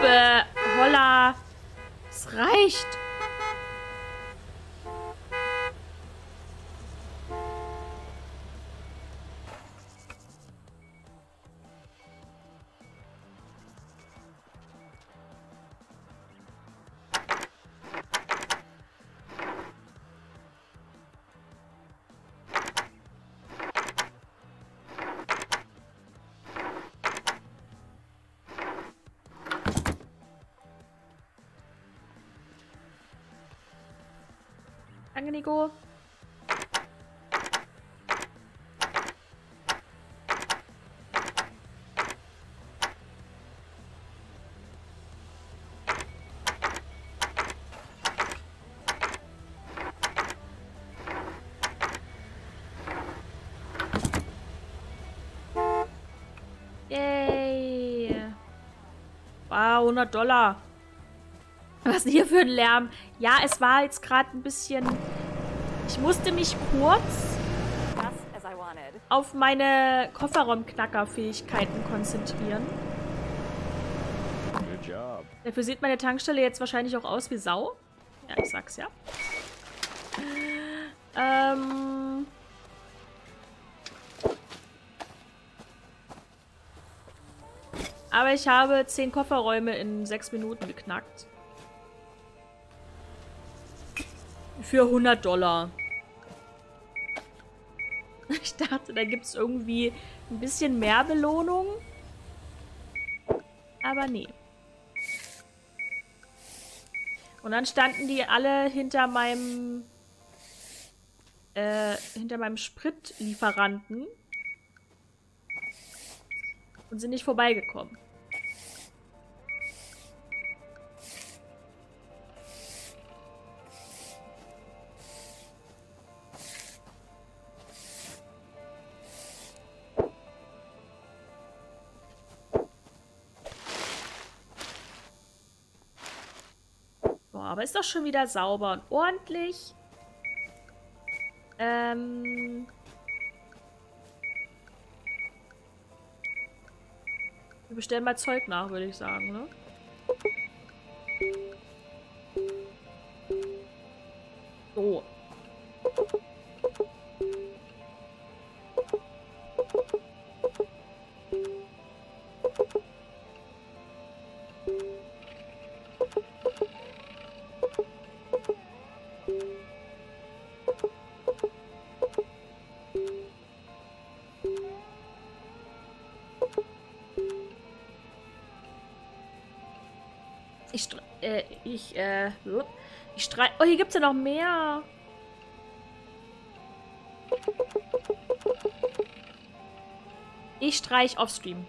Hupe. Holla. Es reicht. Danke, Nico. Yay. Wow, $100. Was ist denn hier für ein Lärm? Ja, es war jetzt gerade ein bisschen... Ich musste mich kurz auf meine Kofferraumknacker-Fähigkeiten konzentrieren. Dafür sieht meine Tankstelle jetzt wahrscheinlich auch aus wie Sau. Ja, ich sag's ja. Aber ich habe 10 Kofferräume in 6 Minuten geknackt. Für $100. Ich dachte, da gibt es irgendwie ein bisschen mehr Belohnung. Aber nee. Und dann standen die alle hinter meinem Spritlieferanten und sind nicht vorbeigekommen. Aber ist doch schon wieder sauber und ordentlich. Wir bestellen mal Zeug nach, würde ich sagen, ne? So. Oh, hier gibt's ja noch mehr. Ich streich offstream.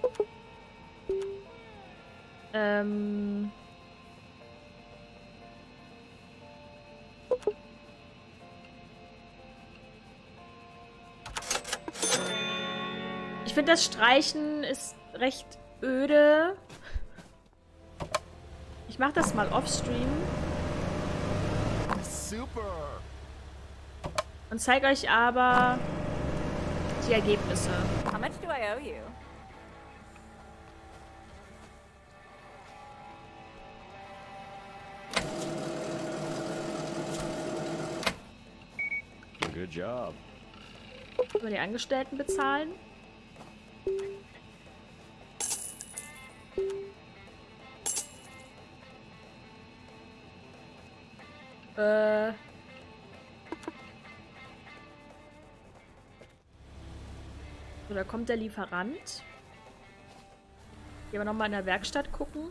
Ich finde, das Streichen ist recht öde. Ich mache das mal offstream. Super. Und zeige euch aber die Ergebnisse. How much do I owe you? Good job. Über die Angestellten bezahlen. So, da kommt der Lieferant. Gehen wir nochmal in der Werkstatt gucken.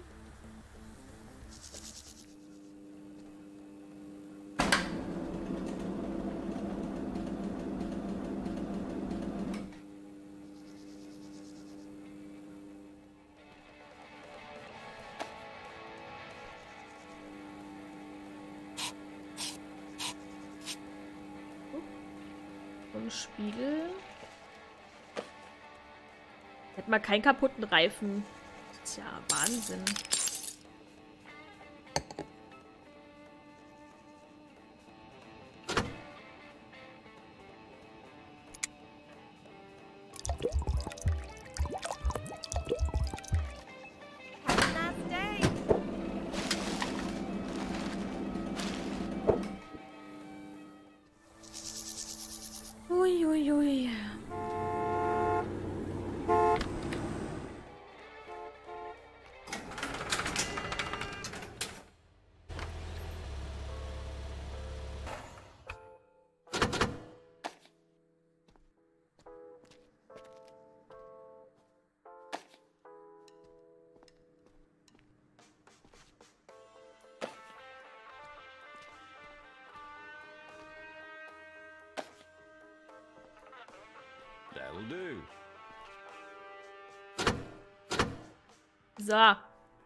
Und Spiegel. Hätten wir keinen kaputten Reifen. Das ist ja Wahnsinn. Have a nice day. do. So.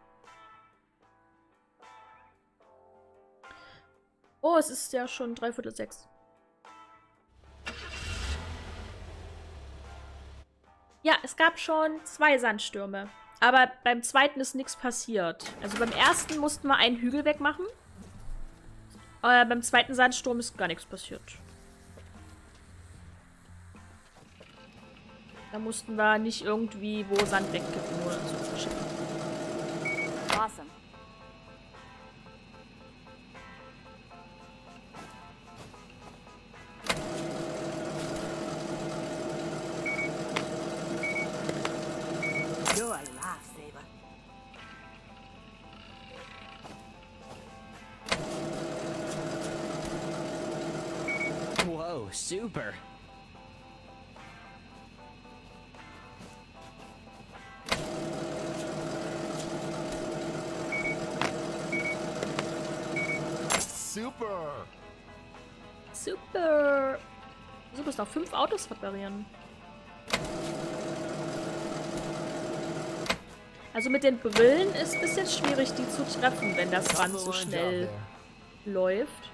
Oh, es ist ja schon 5:45. Ja, es gab schon 2 Sandstürme. Aber beim zweiten ist nichts passiert. Also beim ersten mussten wir einen Hügel wegmachen. Beim zweiten Sandsturm ist gar nichts passiert. Da mussten wir nicht irgendwie wo Sand wegkippen oder so verschicken. Awesome. You're a lifesaver. Whoa, super. Super. Super. Du musst noch 5 Autos reparieren. Also mit den Brillen ist ein bisschen schwierig, die zu treffen, wenn das Band so schnell läuft.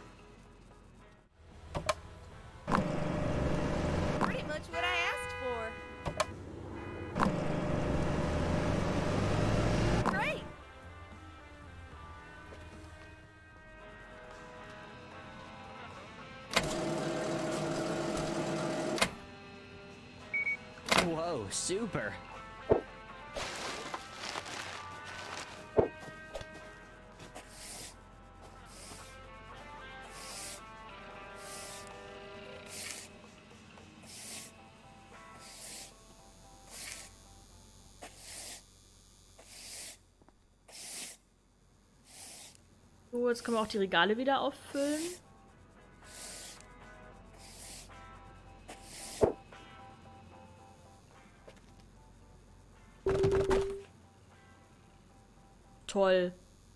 Pretty much what I asked for. Great. Whoa, super. So, jetzt können wir auch die Regale wieder auffüllen. Toll.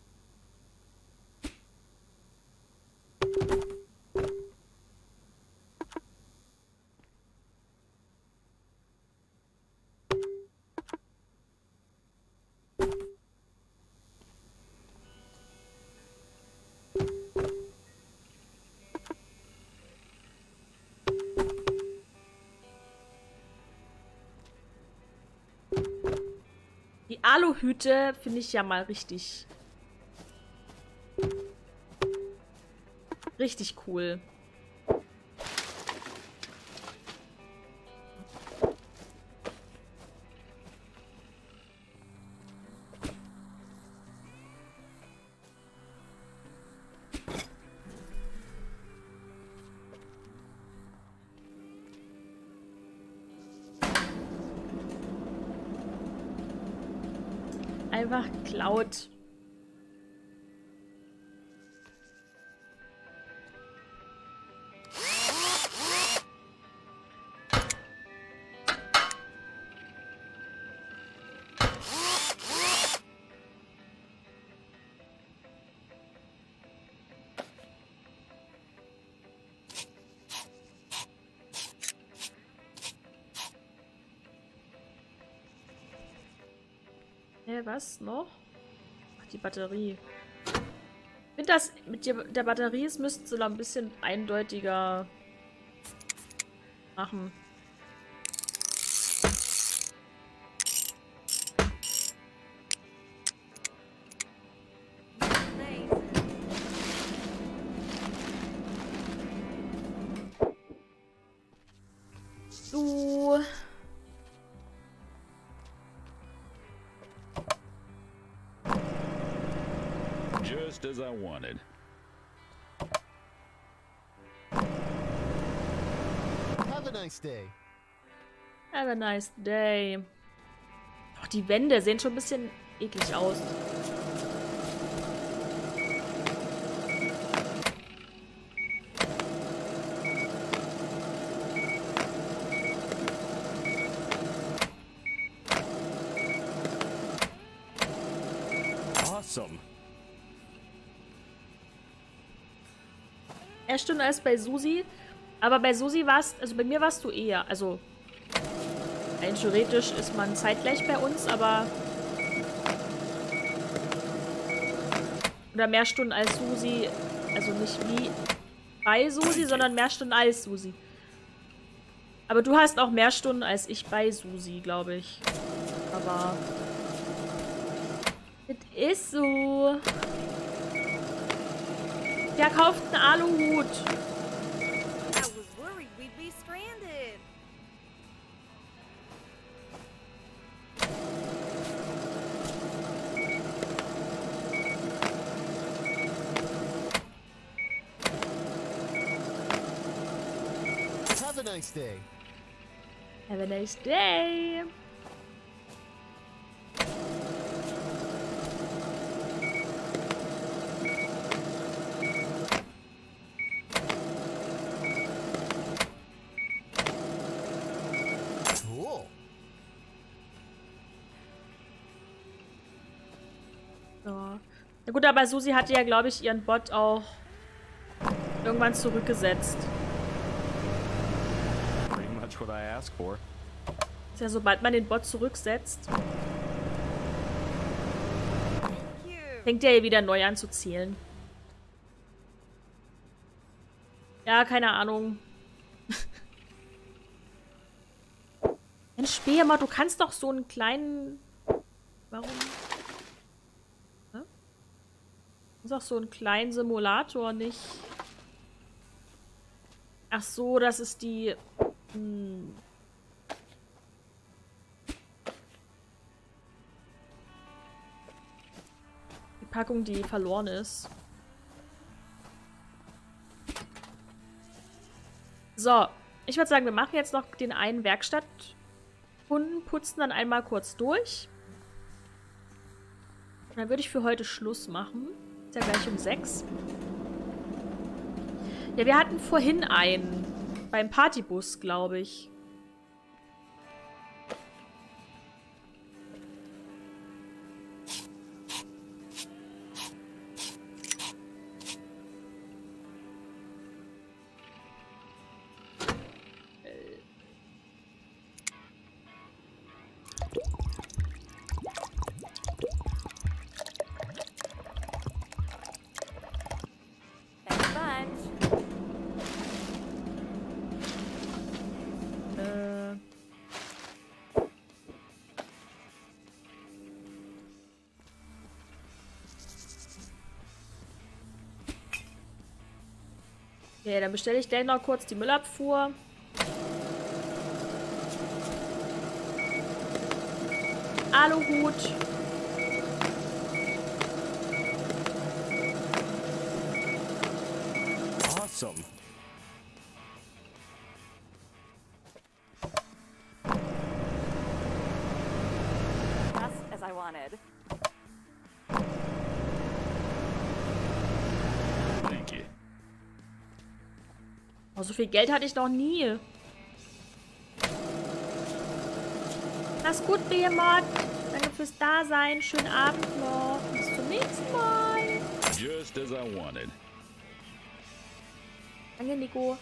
Die Aluhüte finde ich ja mal richtig cool. Einfach geklaut. Was noch? Ach, die Batterie. Ich finde das mit der Batterie, es müssten sie noch ein bisschen eindeutiger machen. So. Just as I wanted. Have a nice day. Have a nice day. Auch die Wände sehen schon ein bisschen eklig aus. Awesome. Erstunde als bei Susi. Aber bei Susi warst, also bei mir warst du eher, also Rein theoretisch ist man zeitgleich bei uns, aber... Oder mehr Stunden als Susi. Also nicht wie bei Susi, sondern mehr Stunden als Susi. Aber du hast auch mehr Stunden als ich bei Susi, glaube ich. Aber... Das ist so. Der kauft einen Aluhut. I was worried we'd be stranded. Have a nice day. Have a nice day. Cool. So. Na gut, aber Susi hatte ja, glaube ich, ihren Bot auch irgendwann zurückgesetzt. Pretty much what I asked for. Ist ja, sobald man den Bot zurücksetzt, Thank you. fängt er ja wieder neu an zu zählen. Ja, keine Ahnung. Mensch, Speer mal, du kannst doch so einen kleinen... Warum? Hä? Du kannst doch so einen kleinen Simulator nicht... Ach so, das ist die... Hm. Die Packung, die verloren ist. So, ich würde sagen, wir machen jetzt noch den einen Werkstattkunden, putzen dann einmal kurz durch. Und dann würde ich für heute Schluss machen. Ist ja gleich um 6. Ja, wir hatten vorhin einen. Beim Partybus, glaube ich. Thanks a bunch. Okay, dann bestelle ich gleich noch kurz die Müllabfuhr. Aluhut. Awesome. Just as I wanted. Thank you. Oh, so viel Geld hatte ich noch nie. Mach's gut, Behemoth. Danke fürs Dasein. Schönen Abend noch. Bis zum nächsten Mal. Just as I wanted. Danke, Nico.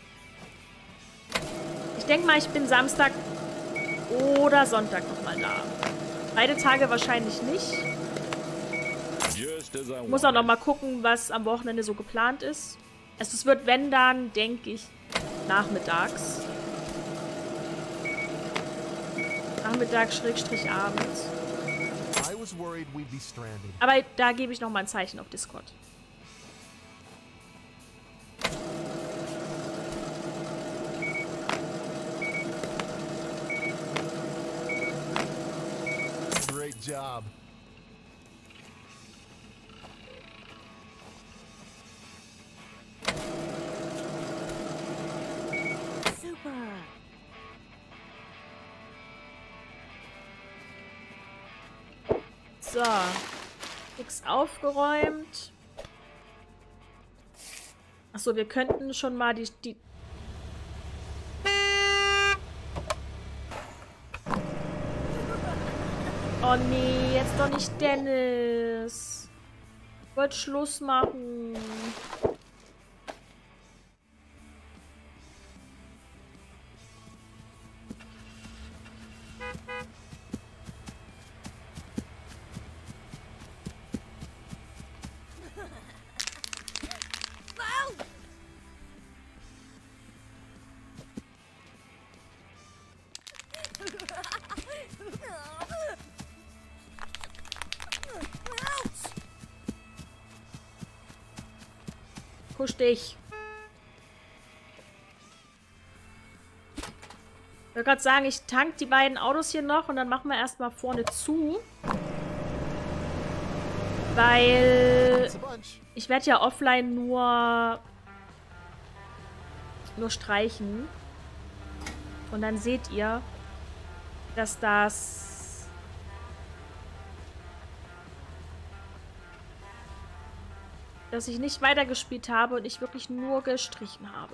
Ich denke mal, ich bin Samstag oder Sonntag nochmal da. Beide Tage wahrscheinlich nicht. Just as I Ich muss auch wanted. noch mal gucken, was am Wochenende so geplant ist. Also es wird, wenn dann, denke ich, nachmittags. Nachmittag, Schrägstrich, abends. I was worried we'd be stranded. Aber da gebe ich noch mal ein Zeichen auf Discord. Great job. Super. So. Fix aufgeräumt. Achso, wir könnten schon mal die... Oh nee, jetzt doch nicht Dennis. Ich wollte Schluss machen. Push dich. Ich wollte gerade sagen, ich tank die beiden Autos hier noch und dann machen wir erstmal vorne zu. Weil It's a bunch. ich werde ja offline nur streichen. Und dann seht ihr, dass ich nicht weitergespielt habe und ich wirklich nur gestrichen habe.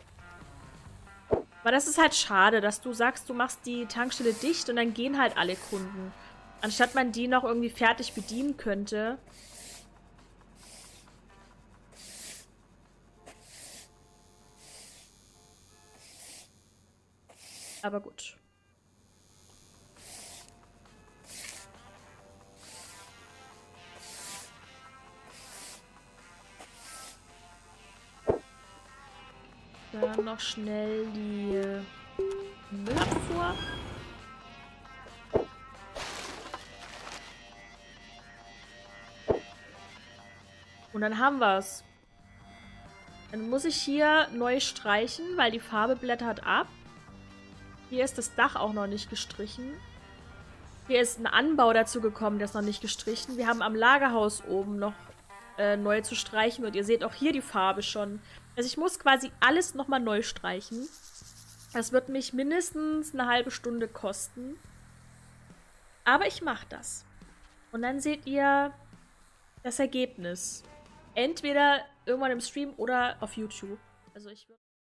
Aber das ist halt schade, dass du sagst, du machst die Tankstelle dicht und dann gehen halt alle Kunden. Anstatt man die noch irgendwie fertig bedienen könnte. Aber gut. Dann noch schnell die Müllabfuhr. Und dann haben wir es. Dann muss ich hier neu streichen, weil die Farbe blättert ab. Hier ist das Dach auch noch nicht gestrichen. Hier ist ein Anbau dazu gekommen, der ist noch nicht gestrichen. Wir haben am Lagerhaus oben noch neu zu streichen. Und ihr seht auch hier die Farbe schon. Also ich muss quasi alles nochmal neu streichen. Das wird mich mindestens eine halbe Stunde kosten. Aber ich mache das. Und dann seht ihr das Ergebnis. Entweder irgendwann im Stream oder auf YouTube. Also ich würde